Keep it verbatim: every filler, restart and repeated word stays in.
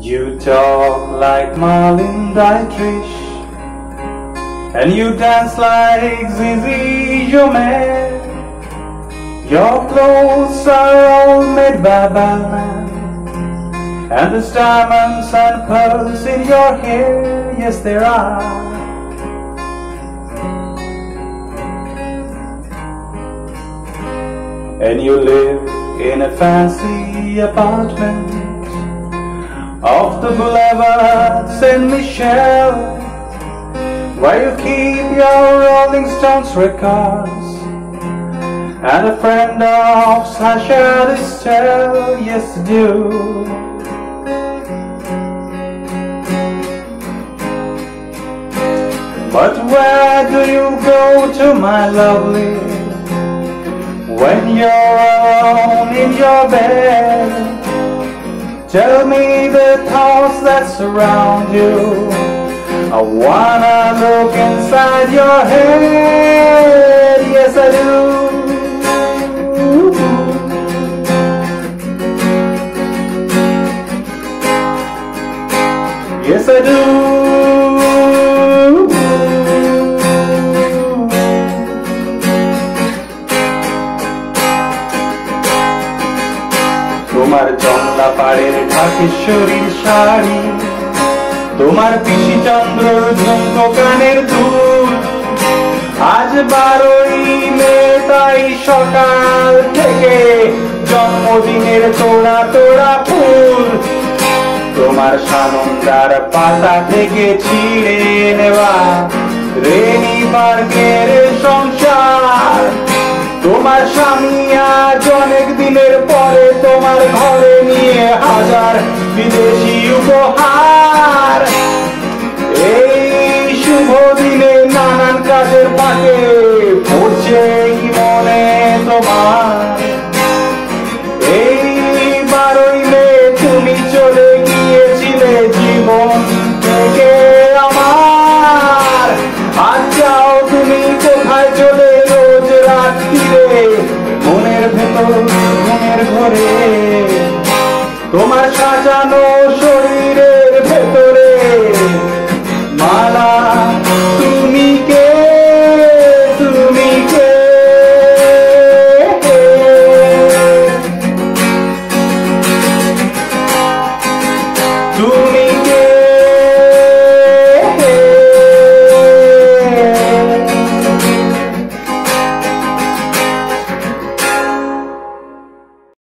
You talk like Marlene Dietrich, and you dance like Zizi Jomet. Your clothes are all made by Balmain, and there's diamonds and pearls in your hair. Yes, there are. And you live in a fancy apartment off the boulevard Saint Michel, where you keep your Rolling Stones records and a friend of Sasha Distel. Yes, you do. But where do you go to, my lovely, when you're alone in your bed? Tell me the thoughts that surround you. I wanna look inside your head. Yes, I do. Yes, I do. তোমার জংলা পাড়ের ঢাকেশ্বরীর শাড়ি, তোমার পিসি চন্দ্রর ঝুমকো কানের দুল, আজ বারোই মে তাই সকাল থেকে জন্মদিনের তোড়া তোড়া ফুল, তোমার সানন্দার পাতা থেকে ছিঁড়ে নেওয়া রেনি বার্গের সংসার। তোমার স্বামী আজ অনেক দিনের পরে তোমার ঘরে নিয়ে হাজার বিদেশি উপহার। এই শুভ দিনে নানান কাজের ফাঁকে পড়ছে কি মনে তোমার? এই বারোই মে তুমি চলে গিয়েছিলে জীবন থেকে আমার। আজ যাও তুমি কোথায় চলে রোজ রাত্রিরে মনের ভেতর ঘুমের ঘরে, তোমার সাজানো শরীরে